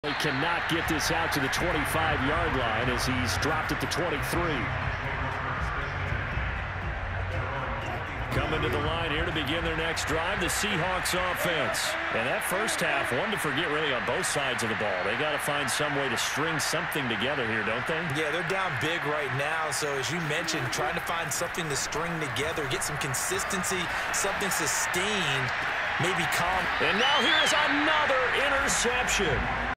He cannot get this out to the 25-yard line as he's dropped at the 23. Coming to the line here to begin their next drive, the Seahawks offense. And that first half, one to forget really on both sides of the ball. They got to find some way to string something together here, don't they? Yeah, they're down big right now. So as you mentioned, trying to find something to string together, get some consistency, something sustained, maybe calm. And now here is another interception.